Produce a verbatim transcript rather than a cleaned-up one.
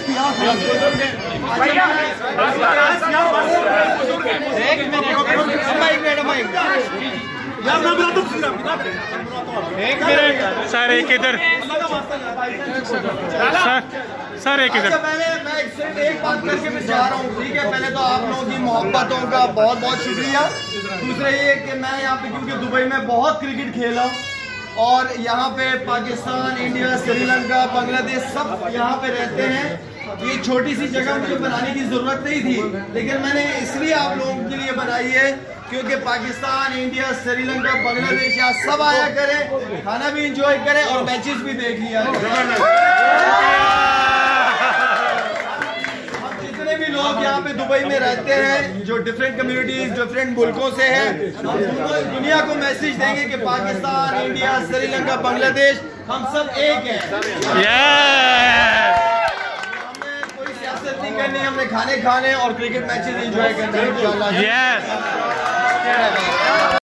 एक minute sir, एक इधर सर सर एक इधर। पहले मैं सिर्फ एक बात करके मैं जा रहा हूँ, ठीक है। पहले तो आप लोगों की मोहब्बतों का बहुत बहुत शुक्रिया। दूसरा ये कि मैं यहाँ पे क्योंकि दुबई में बहुत क्रिकेट खेला और यहाँ पे पाकिस्तान, इंडिया, श्रीलंका, बांग्लादेश सब यहाँ पे रहते हैं। ये छोटी सी जगह मुझे बनाने की जरूरत नहीं थी, लेकिन मैंने इसलिए आप लोगों के लिए बनाई है क्योंकि पाकिस्तान, इंडिया, श्रीलंका, बांग्लादेश यहाँ सब आया करें, खाना भी एंजॉय करें और मैचेस भी देख लिया करें। जितने भी लोग यहाँ पे दुबई में रहते हैं, जो डिफरेंट कम्युनिटीज, डिफरेंट मुल्कों से हैं, हम दुनिया को मैसेज देंगे कि पाकिस्तान, इंडिया, श्रीलंका, बांग्लादेश हम सब एक हैं। नहीं करनी, हमने खाने खाने और क्रिकेट मैचेस एंजॉय करने हैं इंशाल्लाह।